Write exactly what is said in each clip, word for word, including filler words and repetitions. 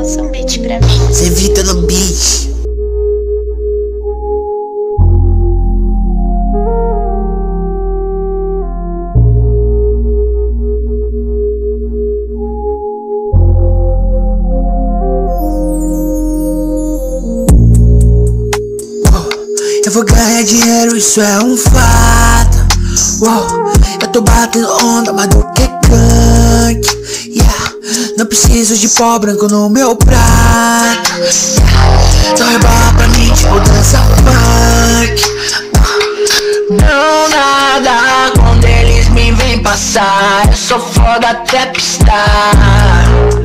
Lança um beat pra mim. ZVitor no beat. Eu vou ganhar dinheiro, isso é um fato. Uou, eu tô batendo onda, mais do que cante. Yeah, não preciso de pó branco no meu prato. Yeah, só rebola pra mim, tipo dança funk. Não nada quando eles me vêm passar. Eu sou foda trapstar.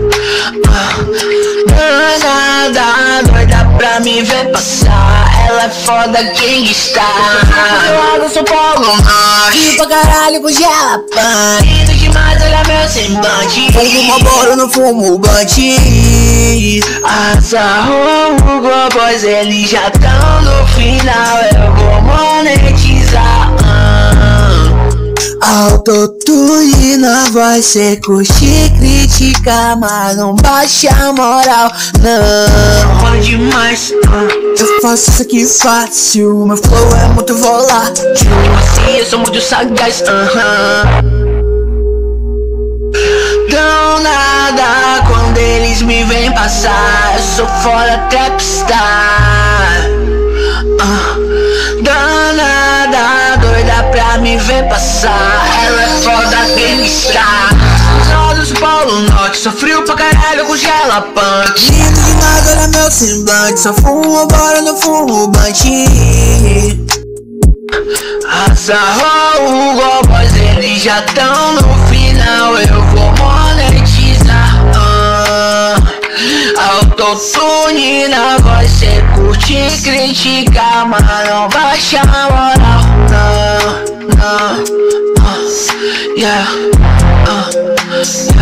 Não nada doida pra me ver passar. Ela é foda gangstar. Eu ando São Paulo, E pra caralho com gela punk. lindo demais, olha meu semblante. Fumo uma bola, não fumo bante. Azarrou o Google, pois eles já tão no final. Eu vou monetizar. Autotune na voz, cê curte, critica, mas não baixa a moral, não. Rola demais, uh. Eu faço isso aqui fácil, meu flow é muito volátil. Assim, eu sou muito sagaz, aham. Uh-huh. Dão nada quando eles me vêm passar. Eu sou fora trapstar. uh. Dão nada doida pra me ver passar. Ela é foda gangstar. Sou do São Paulo Norte, sou frio pra caralho, congela punk. Lindo demais, olha meu semblante. Só fumo agora, não fumo bante. Azarrou o Google, pois eles já tão no final. Eu vou monetizar. uh. Autotune na voz, cê curte, critica, mas não baixa a moral. Não, não, uh, yeah, uh,